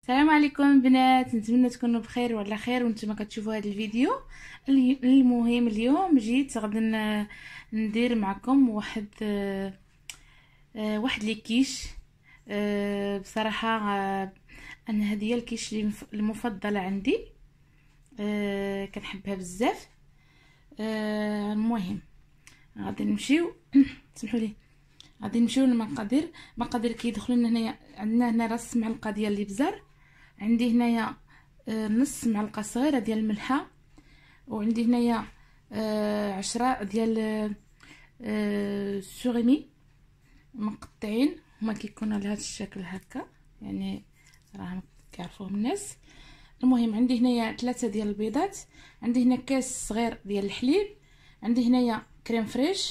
السلام عليكم بنات، نتمنى تكونوا بخير وعلى خير وانتم كتشوفوا هذا الفيديو. المهم اليوم جيت غادي ندير معكم واحد لي كيش. بصراحه انا هذه هي الكيش المفضله عندي. كنحبها بزاف. المهم غادي نمشيو سمحوا لي، غادي نمشيو للمقادير كيدخلوا لنا هنايا. عندنا هنا راس معلقه ديال الابزار، عندي هنايا نص معلقه صغيره ديال الملحه، وعندي هنايا 10 ديال السوريمي مقطعين، هما كيكونوا على هذا الشكل هكا، يعني راهم كيعرفوهم الناس. المهم عندي هنايا 3 ديال البيضات، عندي هنا كاس صغير ديال الحليب، عندي هنايا كريم فريش،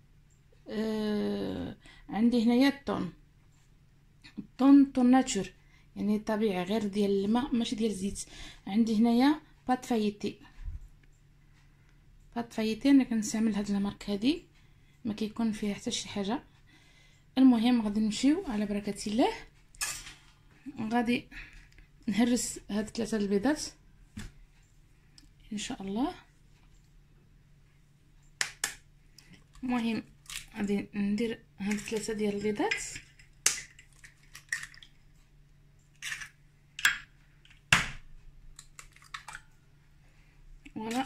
عندي هنايا الطون ناتور، يعني طبيعي غير ديال الماء ماشي ديال الزيت. عندي هنايا بات فايتي انا كنستعمل هاد المارك هادي، ما كيكون فيها حتى شي حاجه. المهم غادي نمشيو على بركه الله، غادي نهرس هاد 3 البيضات ان شاء الله. المهم غادي ندير هاد 3 ديال البيضات، فوالا.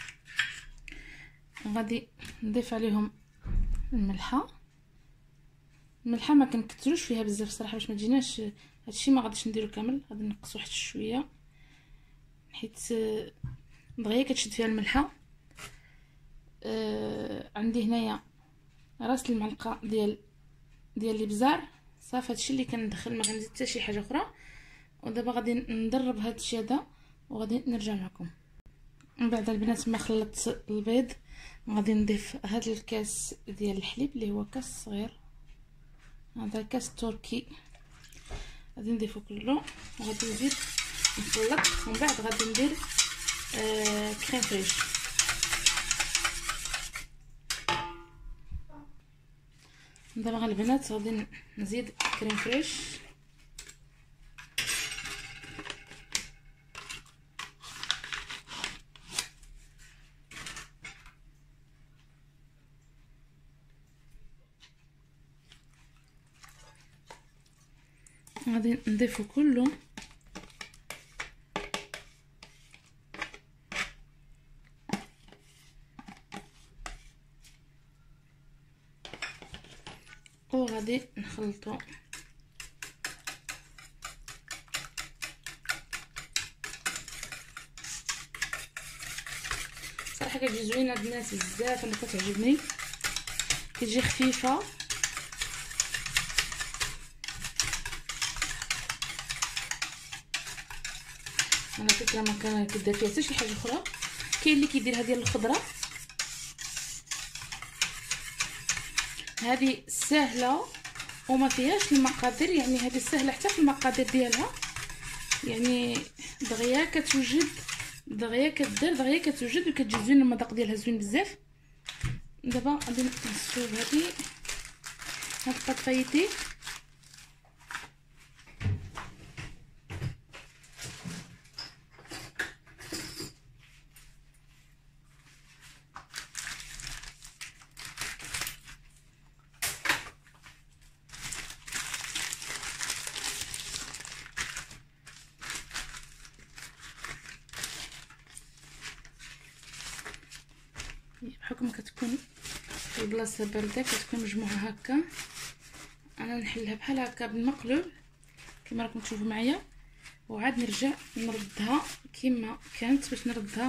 غادي نضيف عليهم الملحه ما كنكثروش فيها بزاف صراحه باش ما تجيناش هادشي، ما غاديش نديرو كامل، غادي نقص واحد شويه حيت دغيا كتشد فيها الملحه. عندي هنايا راس المعلقه ديال الابزار، صافي هادشي اللي كندخل، ما غنزيد حتى شي حاجه اخرى. ودابا غادي ندرب هادشي هذا وغادي نرجع معكم. من بعد البنات ما خلطت البيض، غادي نضيف هذا الكاس ديال الحليب اللي هو كاس صغير، هذا كاس تركي، غادي نضيفو كله وغادي نزيد نخلط. ومن بعد غادي ندير كريم فريش. دابا البنات غادي نزيد كريم فريش، غادي نضيفو كله وغادي نخلطو. صراحه كتجي زوينه البنات بزاف، انا كتعجبني، كتجي خفيفه. انا فكره ما كان كدير فيها حتى شي حاجه اخرى. كاين اللي كيديرها ديال الخضره، هذه سهله وما فيهاش المقادير، يعني هذه سهله حتى في المقادير ديالها، يعني دغيا كتوجد، دغيا كدير، دغيا كتوجد وكتجي زوينه، المذاق ديالها زوين بزاف. دابا غادي نصوب هاد الباط فايتي، بحكم كتكون البلاصه بارده كتكون مجموعه هكا. انا نحلها بحال هكا بالمقلوب كما راكم تشوفوا معايا، وعاد نرجع نردها كما كانت باش نردها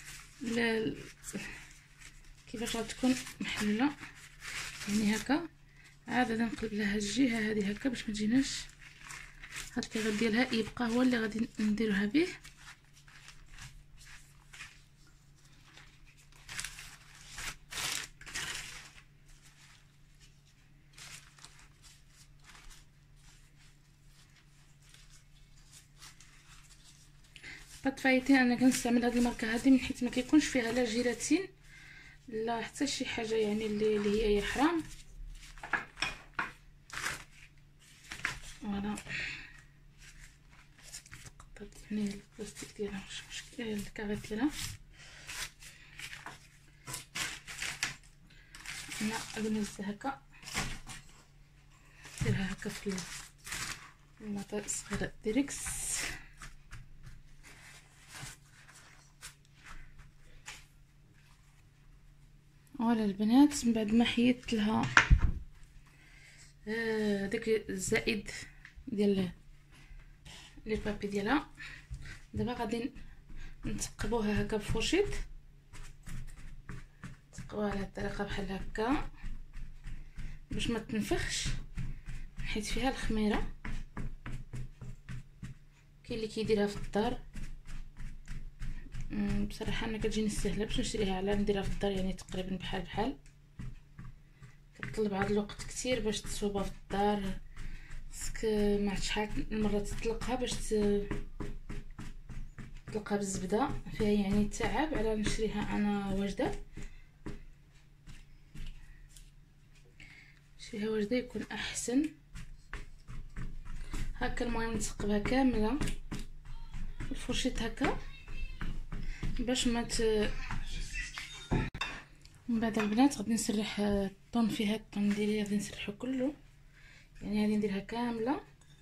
كيفاش غتكون محلوله، يعني هكا. عاد غادي نقلب لها الجهه هذه هكا باش ما تجيناش هاد الكغير ديالها يبقى هو اللي غادي نديروها به. بات فايتي انا كنستعمل هاد الماركه هادي من حيت ما كيكونش فيها لا جيلاتين لا حتى شي حاجه، يعني اللي هي حرام. فوالا هنا البلاستيك ديالها ماشي مشكل، الكاغي ديالها انا غادي نهزها هكا، نديرها هكا في المطا الصغيره ديريكس. ولا البنات من بعد ما حيدت لها داك الزائد ديال لي بابي ديالها، دابا غادي نثقبوها هكا بفرشيط، نثقبوها على الطريقه بحال هكا باش ما تنفخش، حيت فيها الخميره. كاين اللي كيديرها في الدار، بصراحه انا كتجيني سهله باش نشريها على نديرها في الدار، يعني تقريبا بحال كتطلب هاد الوقت كتير باش تصوبها في الدار، خصك ما عرفت شحال المره تطلقها باش تطلقها بالزبده، فيها يعني تعب على نشريها انا واجده. نشريها واجده يكون احسن هكا. المهم نثقبها كامله الفرشيط هكا باش ما من بعد البنات غادي نسرح الطون فيها، الطون ديالي غادي نسرحو كله، يعني غادي نديرها كامله.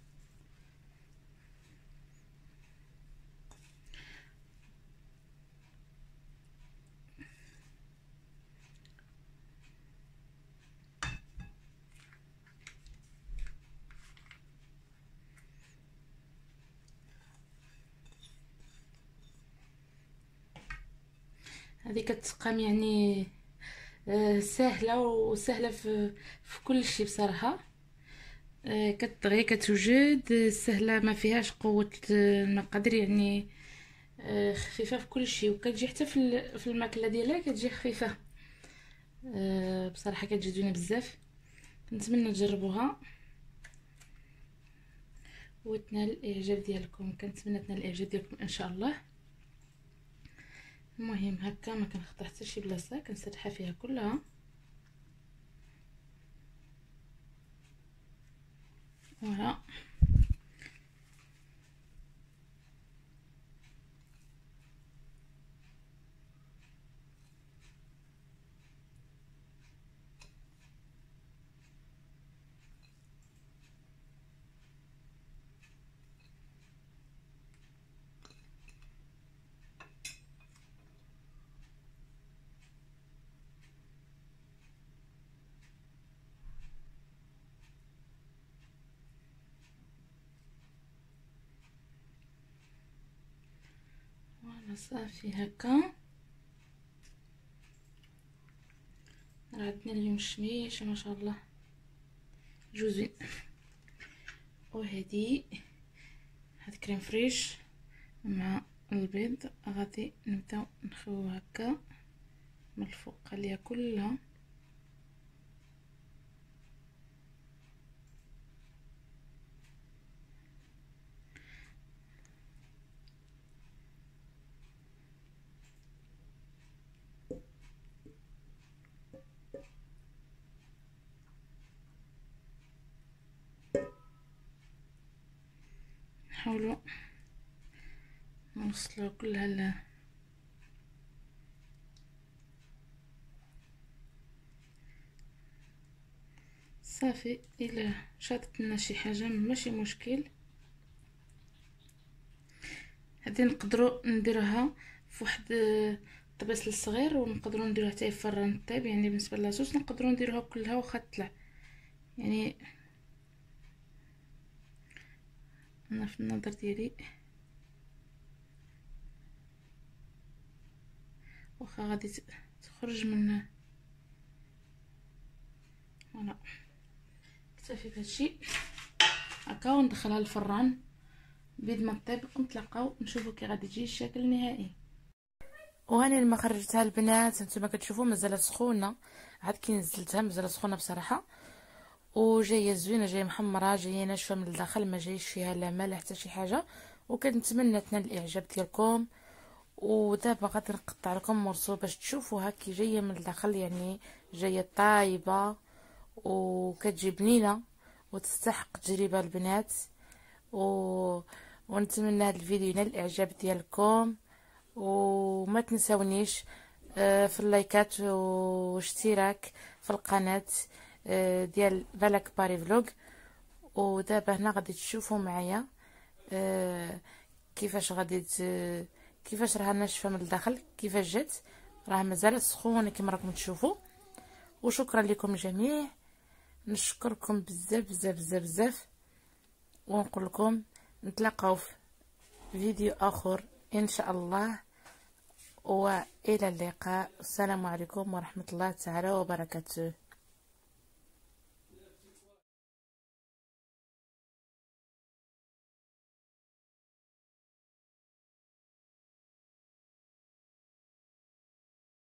هذه كتقام يعني سهله وسهله في كل شيء بصراحه. كتغي كتوجد سهله، ما فيهاش قوه المقادير، يعني خفيفه في كل شيء، وكتجي حتى في الماكله ديالها كتجي خفيفه. بصراحه كتجي زوينه بزاف، نتمنى تجربوها وتنال الاعجاب ديالكم. كنتمنى تنال الاعجاب ديالكم ان شاء الله. المهم هكا ما كنخطا حتى شي بلاصه، كنسرحها فيها كلها. فوالا صافي هكا. راه عندنا اليوم الشميشه ما شاء الله جوزين. وهذه هاد كريم فريش مع البيض غادي نبداو نخويو هكا من الفوق عليها كلها. نحاولوا نوصلوا كلها صافي. الا شاطت لنا شي حاجه ماشي مشكل، هادي نقدروا نديروها في واحد الطبيس الصغير، ونقدروا نديروها حتى في الفران الطيب. يعني بالنسبه لاصوص نقدروا نديروها كلها واخا تطلع، يعني انا في النظر ديالي واخا غادي تخرج من فوالا. اكتفي بهادشي هكا وندخلها للفران بيد ما طيب، ونتلاقاو نشوفوا كي غادي تجي الشكل النهائي. وهاني لما خرجتها البنات نتوما كتشوفوا مازال سخونه، عاد كي نزلتها مازال سخونه بصراحه، وجايه زوينه، جايه محمره، جايه ناشفه من الداخل، ما جايش فيها لا مال حتى شي حاجه. وكنتمنى تنال الاعجاب ديالكم. ودابا غادي نقطع لكم مرسول باش تشوفوها كي جايه من الداخل، يعني جايه طايبه وكتجي بنينه وتستحق تجربه البنات. ونتمنى هذا الفيديو ينال الاعجاب ديالكم، وما تنسونيش في اللايكات واشتراك في القناه ديال بالك باري فلوق. ودابا هنا غادي تشوفوا معايا كيفاش كيفاش راها ناشفه من الداخل، كيفاش جات، راه مازال سخونه كما راكم تشوفوا. وشكرا لكم جميع، نشكركم بزاف بزاف بزاف بزاف، ونقول لكم نتلاقاو في فيديو اخر ان شاء الله، والى اللقاء. السلام عليكم ورحمه الله تعالى وبركاته.